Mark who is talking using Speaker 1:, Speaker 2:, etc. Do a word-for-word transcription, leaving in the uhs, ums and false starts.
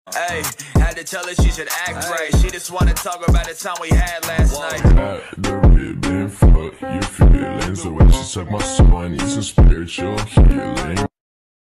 Speaker 1: Hey, had to tell her she should act right. She just wanna talk about the time we had last night.
Speaker 2: Had the ribbon, fuck your feelings. The way she suck my soul, I need some spiritual healing.